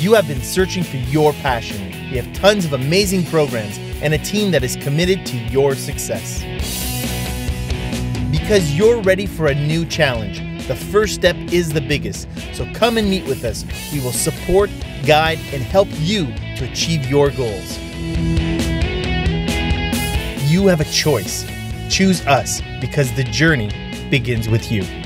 You have been searching for your passion. We have tons of amazing programs and a team that is committed to your success. Because you're ready for a new challenge, the first step is the biggest. So come and meet with us. We will support, guide, and help you to achieve your goals. You have a choice. Choose us because the journey begins with you.